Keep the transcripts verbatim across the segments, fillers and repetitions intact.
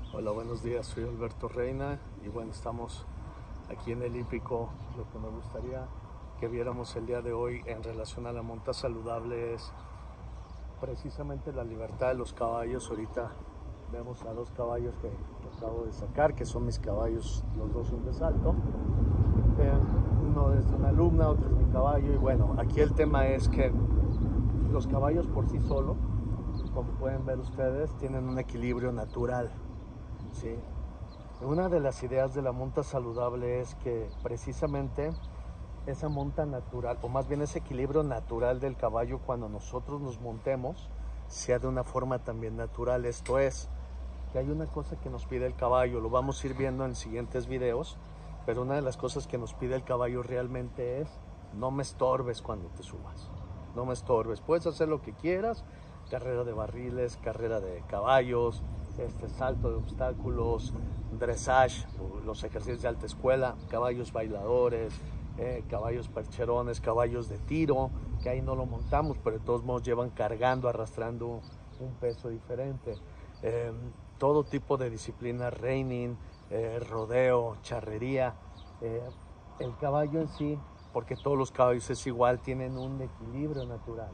Hola, buenos días, soy Alberto Reina y bueno, estamos aquí en el hípico. Lo que me gustaría que viéramos el día de hoy en relación a la monta saludable es precisamente la libertad de los caballos. Ahorita vemos a dos caballos que, que acabo de sacar, que son mis caballos, los dos son de salto. Eh, uno es de una alumna, otro es mi caballo y bueno, aquí el tema es que los caballos por sí solos, como pueden ver ustedes, tienen un equilibrio natural. Sí. Una de las ideas de la monta saludable es que precisamente esa monta natural, o más bien ese equilibrio natural del caballo cuando nosotros nos montemos, sea de una forma también natural. Esto es, que hay una cosa que nos pide el caballo, lo vamos a ir viendo en siguientes videos, pero una de las cosas que nos pide el caballo realmente es, no me estorbes cuando te subas, no me estorbes, puedes hacer lo que quieras, carrera de barriles, carrera de caballos, este salto de obstáculos, dressage, los ejercicios de alta escuela, caballos bailadores, eh, caballos percherones, caballos de tiro, que ahí no lo montamos, pero de todos modos llevan cargando, arrastrando un peso diferente. Eh, todo tipo de disciplinas, reining, eh, rodeo, charrería. Eh, el caballo en sí, porque todos los caballos es igual, tienen un equilibrio natural.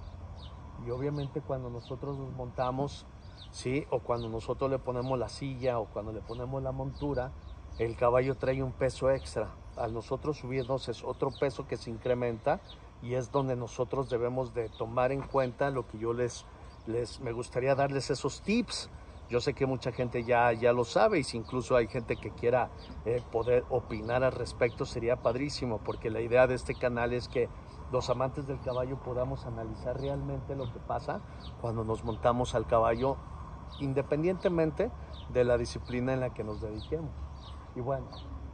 Y obviamente cuando nosotros nos montamos, ¿sí? O cuando nosotros le ponemos la silla o cuando le ponemos la montura, el caballo trae un peso extra. Al nosotros subirnos es otro peso que se incrementa y es donde nosotros debemos de tomar en cuenta lo que yo les, les me gustaría darles esos tips. Yo sé que mucha gente ya, ya lo sabe y si incluso hay gente que quiera eh, poder opinar al respecto, sería padrísimo, porque la idea de este canal es que los amantes del caballo podamos analizar realmente lo que pasa cuando nos montamos al caballo, independientemente de la disciplina en la que nos dediquemos. Y bueno,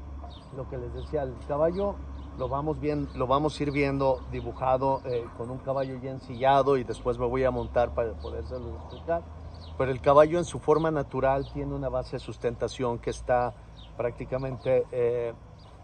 lo que les decía, el caballo lo vamos, bien, lo vamos a ir viendo dibujado eh, con un caballo ya ensillado y después me voy a montar para podérselo explicar. Pero el caballo en su forma natural tiene una base de sustentación que está prácticamente eh,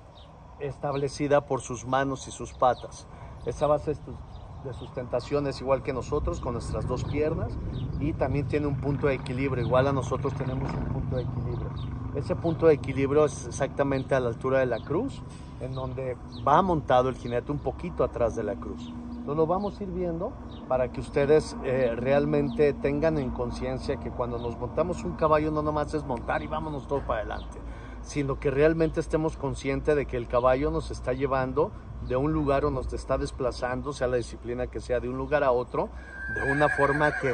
establecida por sus manos y sus patas. Esa base de sustentación es igual que nosotros con nuestras dos piernas y también tiene un punto de equilibrio, igual a nosotros tenemos un punto de equilibrio. Ese punto de equilibrio es exactamente a la altura de la cruz, en donde va montado el jinete un poquito atrás de la cruz. Entonces lo vamos a ir viendo para que ustedes eh, realmente tengan en conciencia que cuando nos montamos un caballo no nomás es montar y vámonos todo para adelante, sino que realmente estemos conscientes de que el caballo nos está llevando de un lugar o nos está desplazando, sea la disciplina que sea, de un lugar a otro, de una forma que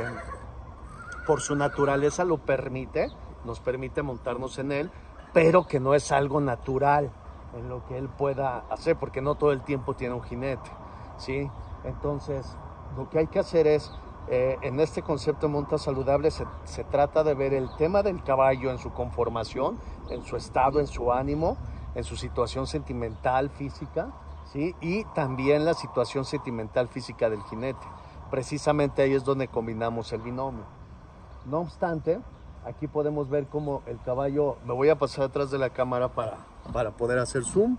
por su naturaleza lo permite, nos permite montarnos en él, pero que no es algo natural en lo que él pueda hacer, porque no todo el tiempo tiene un jinete, ¿sí? Entonces, lo que hay que hacer es, eh, en este concepto de monta saludable, se, se trata de ver el tema del caballo en su conformación, en su estado, en su ánimo, en su situación sentimental, física, ¿sí? Y también la situación sentimental, física del jinete. Precisamente ahí es donde combinamos el binomio. No obstante, aquí podemos ver cómo el caballo, me voy a pasar atrás de la cámara para, para poder hacer zoom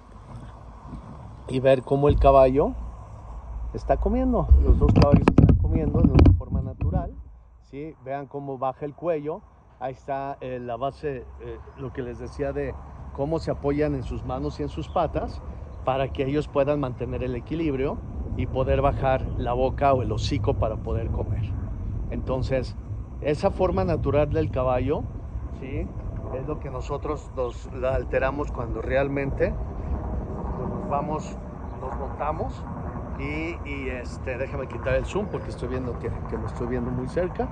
y ver cómo el caballo está comiendo. Los dos caballos están comiendo de una forma natural, ¿sí? Vean cómo baja el cuello. Ahí está eh, la base, eh, lo que les decía de cómo se apoyan en sus manos y en sus patas para que ellos puedan mantener el equilibrio y poder bajar la boca o el hocico para poder comer. Entonces, esa forma natural del caballo, ¿sí? Es lo que nosotros nos la alteramos cuando realmente pues, nos vamos, nos montamos y, y este, déjame quitar el zoom porque estoy viendo que, que lo estoy viendo muy cerca.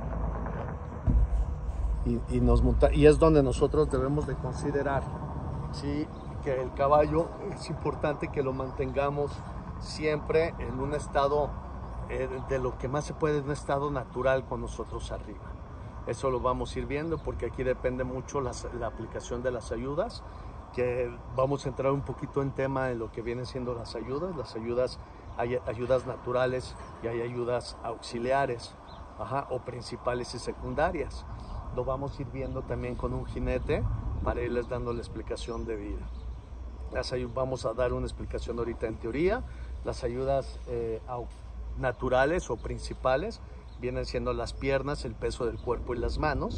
Y, y, nos monta, y es donde nosotros debemos de considerar, ¿sí? Que el caballo es importante que lo mantengamos siempre en un estado eh, de lo que más se puede, en un estado natural con nosotros arriba. Eso lo vamos a ir viendo porque aquí depende mucho las, la aplicación de las ayudas, que vamos a entrar un poquito en tema en lo que vienen siendo las ayudas. Las ayudas, hay ayudas naturales y hay ayudas auxiliares, ajá, o principales y secundarias. Lo vamos a ir viendo también con un jinete para irles dando la explicación de vida. Las vamos a dar una explicación ahorita en teoría. Las ayudas eh, naturales o principales vienen siendo las piernas, el peso del cuerpo y las manos.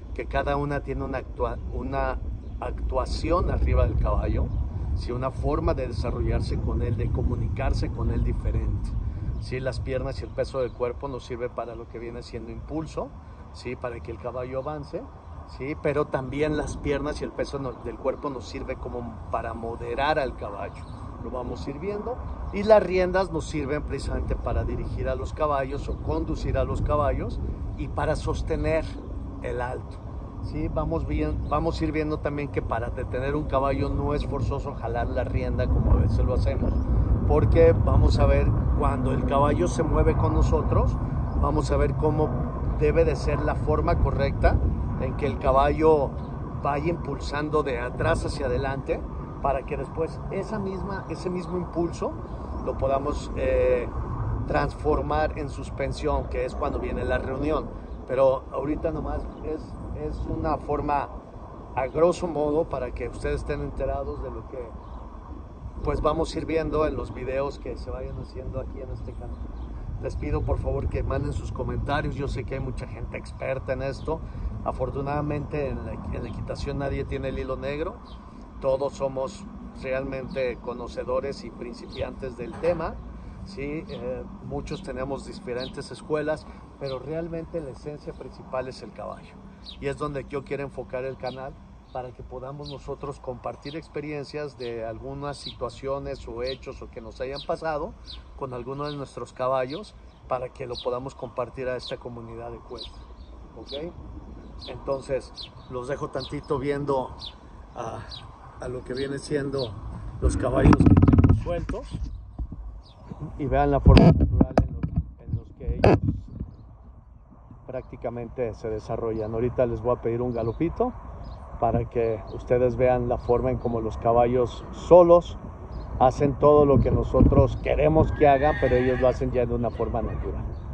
que cada una tiene una, actua una actuación arriba del caballo, ¿sí? Una forma de desarrollarse con él, de comunicarse con él diferente. ¿Sí? Las piernas y el peso del cuerpo nos sirve para lo que viene siendo impulso, ¿sí? Para que el caballo avance, ¿sí? Pero también las piernas y el peso no, del cuerpo nos sirve como para moderar al caballo. Lo vamos a ir viendo. Y las riendas nos sirven precisamente para dirigir a los caballos o conducir a los caballos y para sostener el alto. ¿Sí? Vamos, bien, vamos a ir viendo también que para detener un caballo no es forzoso jalar la rienda como a veces lo hacemos, porque vamos a ver cuando el caballo se mueve con nosotros, vamos a ver cómo debe de ser la forma correcta en que el caballo vaya impulsando de atrás hacia adelante para que después esa misma, ese mismo impulso lo podamos eh, transformar en suspensión, que es cuando viene la reunión. Pero ahorita nomás es, es una forma a grosso modo para que ustedes estén enterados de lo que pues vamos a ir viendo en los videos que se vayan haciendo aquí en este canal. Les pido por favor que manden sus comentarios. Yo sé que hay mucha gente experta en esto. Afortunadamente en la, en la equitación nadie tiene el hilo negro. Todos somos realmente conocedores y principiantes del tema. Sí, eh, muchos tenemos diferentes escuelas, pero realmente la esencia principal es el caballo. Y es donde yo quiero enfocar el canal para que podamos nosotros compartir experiencias de algunas situaciones o hechos o que nos hayan pasado con algunos de nuestros caballos para que lo podamos compartir a esta comunidad de Cuesta. ¿Ok? Entonces, los dejo tantito viendo a, a lo que viene siendo los caballos que tenemos sueltos y vean la forma natural en, lo, en los que ellos prácticamente se desarrollan. Ahorita les voy a pedir un galopito para que ustedes vean la forma en cómo los caballos solos hacen todo lo que nosotros queremos que hagan, pero ellos lo hacen ya de una forma natural.